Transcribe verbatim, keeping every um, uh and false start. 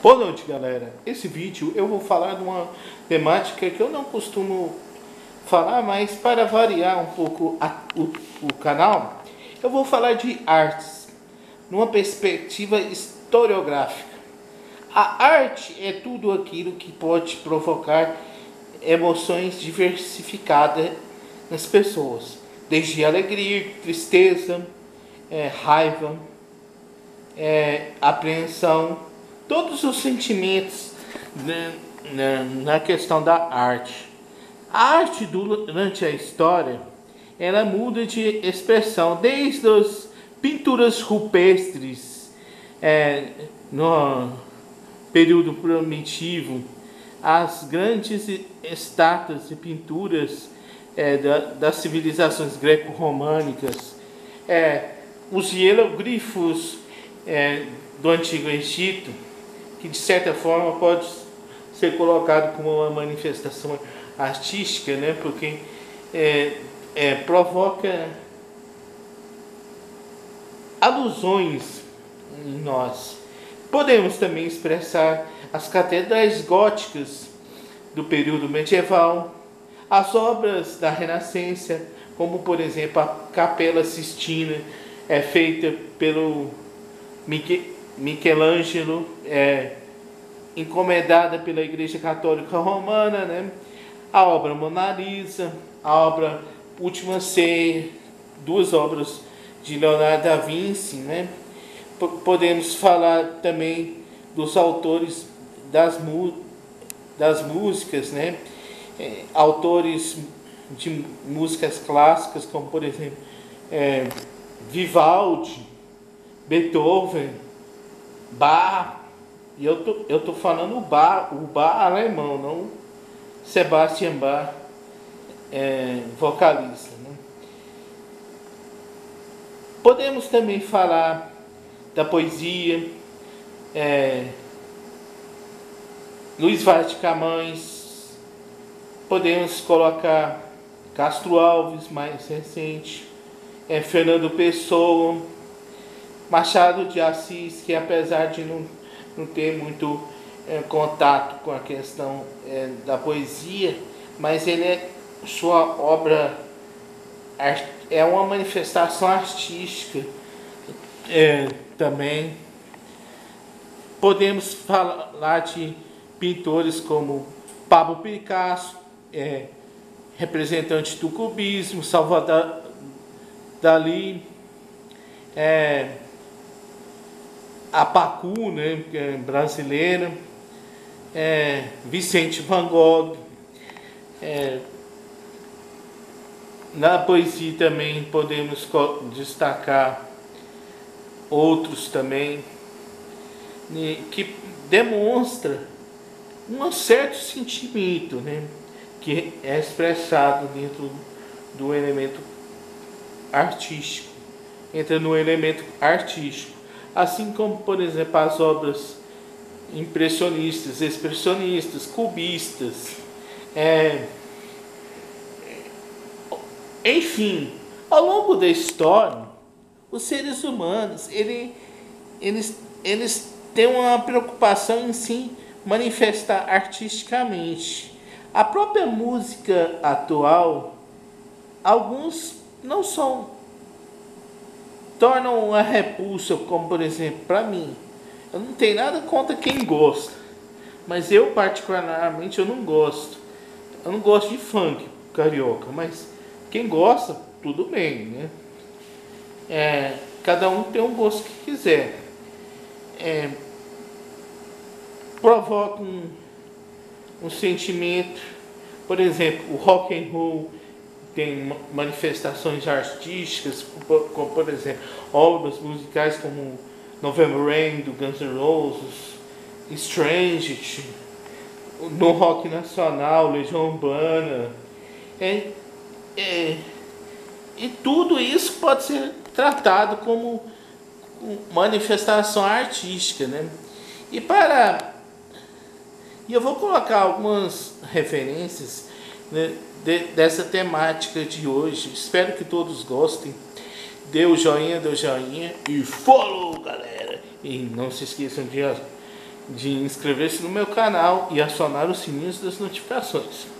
Boa noite, galera. Esse vídeo eu vou falar de uma temática que eu não costumo falar, mas para variar um pouco a, o, o canal, eu vou falar de artes, numa perspectiva historiográfica. A arte é tudo aquilo que pode provocar emoções diversificadas nas pessoas, desde alegria, tristeza, é, raiva, é, apreensão, todos os sentimentos né, na, na questão da arte. A arte durante a história, ela muda de expressão, desde as pinturas rupestres é, no período primitivo, as grandes estátuas e pinturas é, da, das civilizações greco-românicas, é, os hieroglifos é, do Antigo Egito, que de certa forma pode ser colocado como uma manifestação artística, né? Porque é, é, provoca alusões em nós. Podemos também expressar as catedrais góticas do período medieval, as obras da Renascença, como por exemplo a Capela Sistina, é feita pelo Michelangelo, é, encomendada pela Igreja Católica Romana, né? A obra Mona Lisa, a obra Última Ceia, duas obras de Leonardo da Vinci, né? Podemos falar também dos autores das, das músicas, né? É, autores de músicas clássicas, como por exemplo é, Vivaldi, Beethoven, Bach, e eu tô, eu tô falando o Bach, o Bach alemão, não Sebastian Bach, é, vocalista, né? Podemos também falar da poesia, é, Luiz Vaz de Camões, podemos colocar Castro Alves, mais recente, é, Fernando Pessoa, Machado de Assis, que apesar de não, não ter muito é, contato com a questão é, da poesia, mas ele é, sua obra é uma manifestação artística é, também. Podemos falar de pintores como Pablo Picasso, é, representante do cubismo, Salvador Dalí, é, a Pacu, né, que é brasileira, é, Vicente Van Gogh. É, na poesia também podemos destacar outros também, né, que demonstra um certo sentimento, né, que é expressado dentro do elemento artístico, entra no elemento artístico. Assim como, por exemplo, as obras impressionistas, expressionistas, cubistas, é, enfim, ao longo da história, os seres humanos, ele, eles, eles têm uma preocupação em se manifestar artisticamente. A própria música atual, alguns não são tornam a repulsa, como por exemplo, para mim, eu não tenho nada contra quem gosta, mas eu particularmente eu não gosto. Eu não gosto de funk carioca, mas quem gosta, tudo bem, né? É, cada um tem um gosto que quiser. É, provoca um, um sentimento, por exemplo, o rock and roll tem manifestações artísticas, como por exemplo, obras musicais como November Rain, do Guns N' Roses, Strange, no rock nacional, Legião Urbana, é, é, e tudo isso pode ser tratado como manifestação artística, né? E para, e eu vou colocar algumas referências, né, de, dessa temática de hoje. Espero que todos gostem. Dê o joinha, dê o joinha e follow, galera! E não se esqueçam de de inscrever-se no meu canal e acionar os sininhos das notificações.